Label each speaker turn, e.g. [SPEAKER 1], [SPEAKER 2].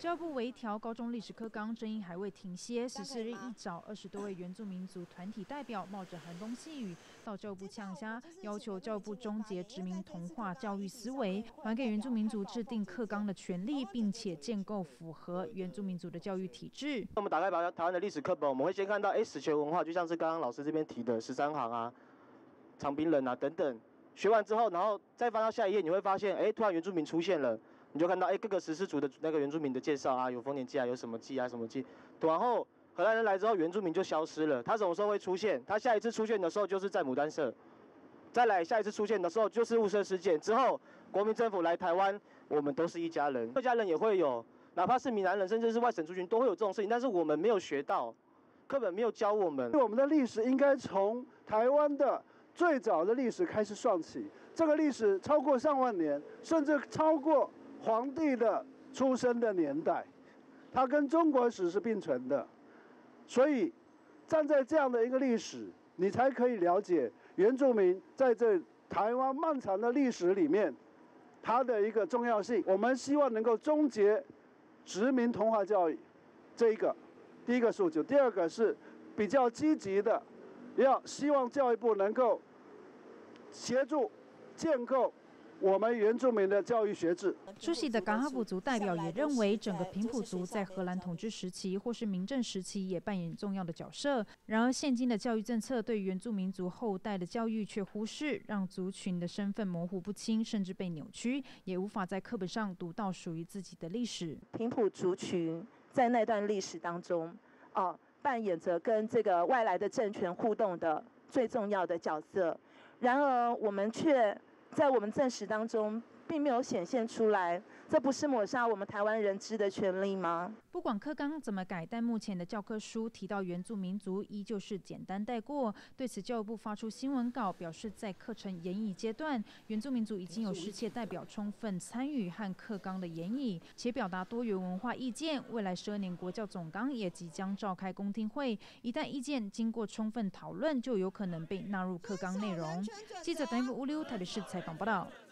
[SPEAKER 1] 教育部微调高中历史课纲争议还未停歇，14日一早，20多位原住民族团体代表冒着寒风细雨到教育部呛虾，要求教育部终结殖民同化教育思维，还给原住民族制定课纲的权利，并且建构符合原住民族的教育体制。
[SPEAKER 2] 我们打开台湾的历史课本，我们会先看到，史前文化就像是刚刚老师这边提的13行啊、长滨人啊等等。学完之后，然后再翻到下一页，你会发现，突然原住民出现了。你就看到各个十四族的那个原住民的介绍啊，有丰年祭啊，有什么祭啊什么祭，然后荷兰人来之后，原住民就消失了。他什么时候会出现？他下一次出现的时候就是在牡丹社，再来下一次出现的时候就是雾社事件之后，国民政府来台湾，我们都是一家人，客家人也会有，哪怕是闽南人，甚至是外省族群都会有这种事情，但是我们没有学到，课本没有教我们。
[SPEAKER 3] 我们的历史应该从台湾的最早的历史开始算起，这个历史超过上万年，甚至超过皇帝的出生的年代，它跟中国史是并存的，所以站在这样的一个历史，你才可以了解原住民在这台湾漫长的历史里面，它的一个重要性。我们希望能够终结殖民同化教育，这一个第一个诉求。第二个是比较积极的，希望教育部能够协助建构我们原住民的教育学制。
[SPEAKER 1] 出席的噶哈布族代表也认为，整个平埔族在荷兰统治时期或是明郑时期也扮演重要的角色。然而，现今的教育政策对原住民族后代的教育却忽视，让族群的身份模糊不清，甚至被扭曲，也无法在课本上读到属于自己的历史。
[SPEAKER 4] 平埔族群在那段历史当中，扮演着跟这个外来的政权互动的最重要的角色。然而，我们却在我们正史当中并没有显现出来，这不是抹杀我们台湾人知的权利吗？
[SPEAKER 1] 不管课纲怎么改，但目前的教科书提到原住民族依旧是简单带过。对此，教育部发出新闻稿，表示在课程研拟阶段，原住民族已经有10届代表充分参与和课纲的研拟，且表达多元文化意见。未来12年国教总纲也即将召开公听会，一旦意见经过充分讨论，就有可能被纳入课纲内容。记者等于乌溜台北市采访报道。